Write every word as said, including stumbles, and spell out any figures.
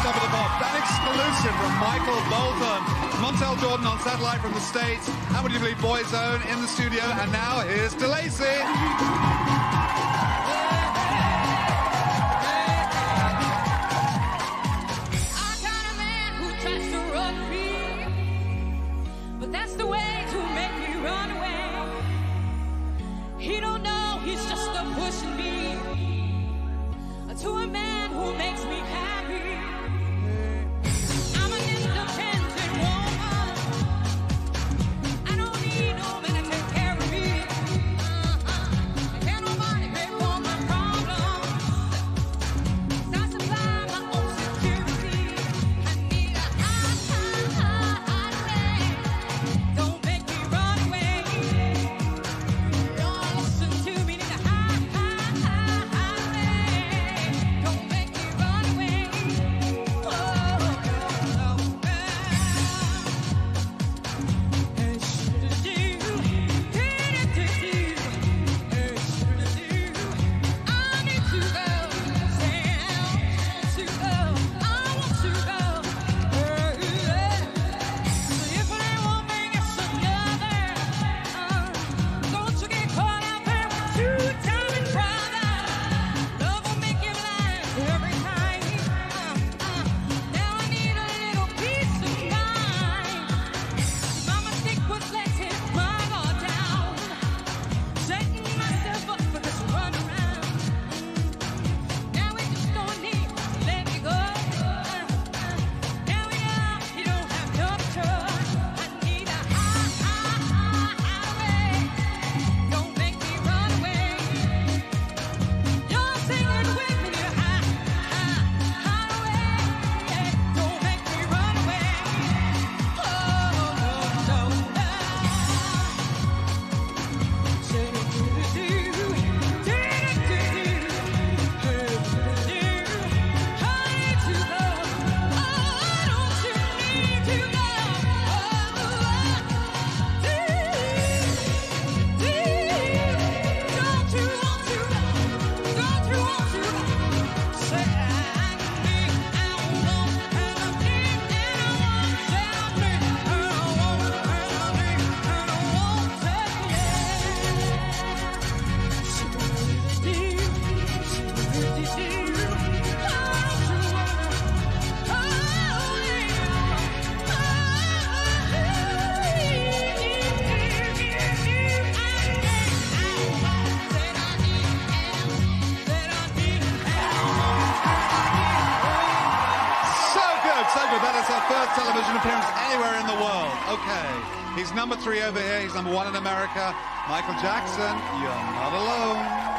Top of the Pops. That exclusive from Michael Bolton. Montel Jordan on satellite from the States. How would you believe Boyzone in the studio? And now here's DeLacy. That's the way to make me run away. He don't know he's just a pushing me to a man who makes me happy. I'm an independent woman. I don't need no man to take care of me. Uh-huh. Can't nobody pay for my problems. I supply my own security. I need a high, high, high, high day. Don't make me run away. Don't listen to me, need a high, high, high, high day. Don't make me run away. Oh, no, no, hey, should-a-do, did-a-do-do, hey, should-a-do. I need to go, say I want to go, I want to go. Hey, yeah. So if it ain't one thing, it's another. Uh, don't you get caught out there with two-timing brother. Love will make you blind every time. Uh, uh, now I need a little peace of mind. My mistake was letting my guard down, setting myself up for this runaround. Now we just don't need to let me go. Uh, uh, now we know you don't have no choice. I need a high, high, high, highway. Don't make me run away. You're singing with me, need a high, high, highway. Don't make me run away. Oh, no, no, no. Say do-do-do, do-do-do, hey, do-do-do. I need to go. Oh, don't you need to go? Oh, do, do, don't you want to go? Don't you want to go? Say I need, I want, and I need, and I want. Say I need, and I want, and I need, and I want. Say So good, so good. That is our first television appearance anywhere in the world. Okay. He's number three over here. He's number one in America. Michael Jackson, you're not alone.